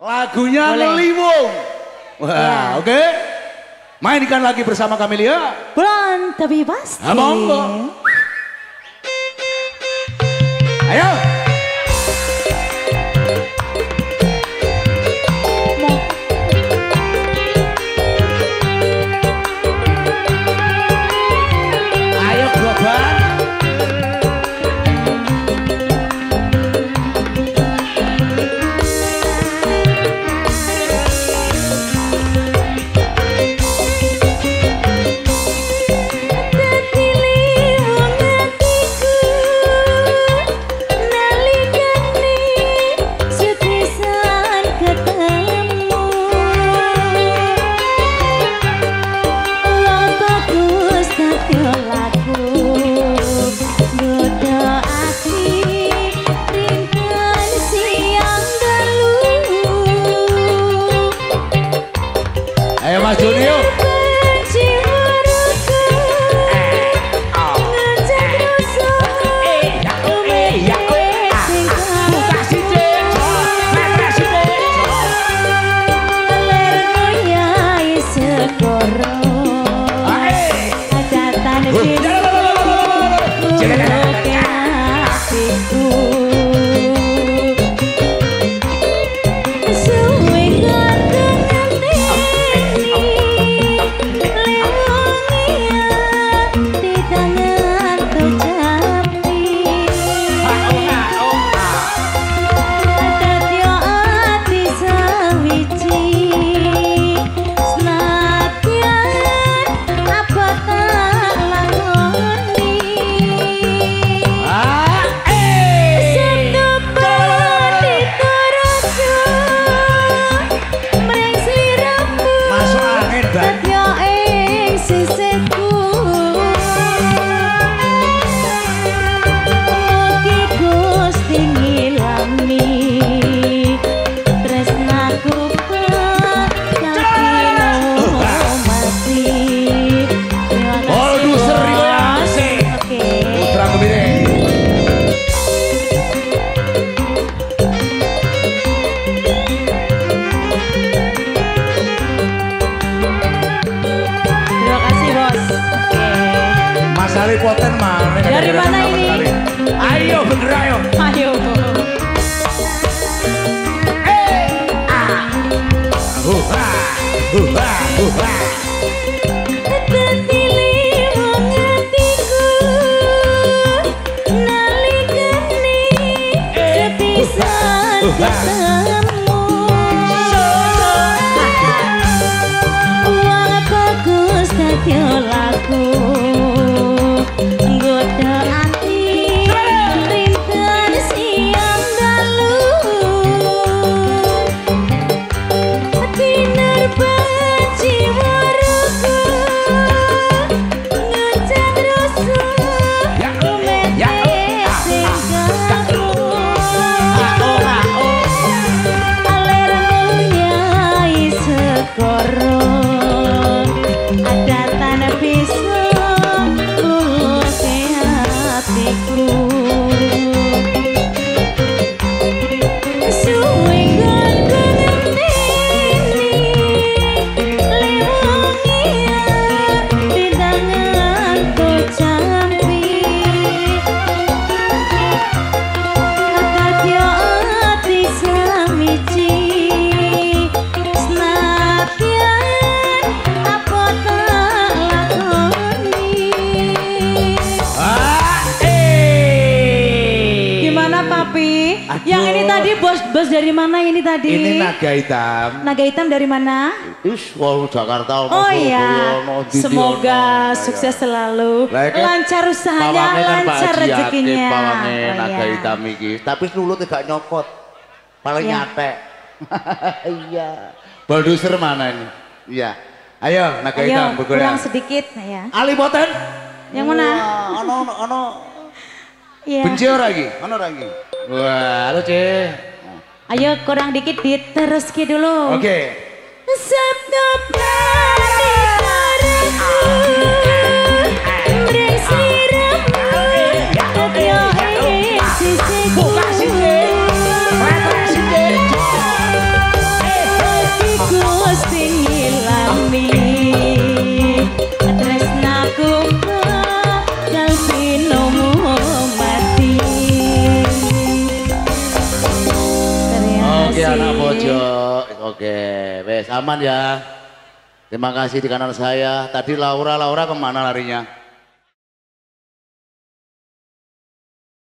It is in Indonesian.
Lagunya Ngeliwung. Wah, oke. Mainkan lagi bersama Camelia. Bulan tapi pasti. Monggo. Ayo. Ayo Global. Ayo Mas Juni yuk. Poten mana? Dari mana ini? Ayo bener ayo. Ayo. Uang bagus dadi lagu. Yang ini tadi bos dari mana ini tadi? Ini Naga Hitam. Naga Hitam dari mana? Is, wow Jakarta. Oh iya, semoga sukses selalu. Lancar usahanya, lancar rezekinya. Pawange Naga Hitam iki. Tapi dulu tidak nyopot. Paling nyatek. Iya. Balduser mana ini? Iya. Ayo Naga Hitam bergerak. Kurang sedikit ya. Ali Poten. Yang mana? Ono. Iya. Benci lagi. Ono lagi. Wah, halo Ce. Ayo kurang dikit diteruski dulu. Oke. Sabda prati Oke anak pojok. Oke, wes aman ya. Terima kasih di kanan saya. Tadi Laura kemana larinya?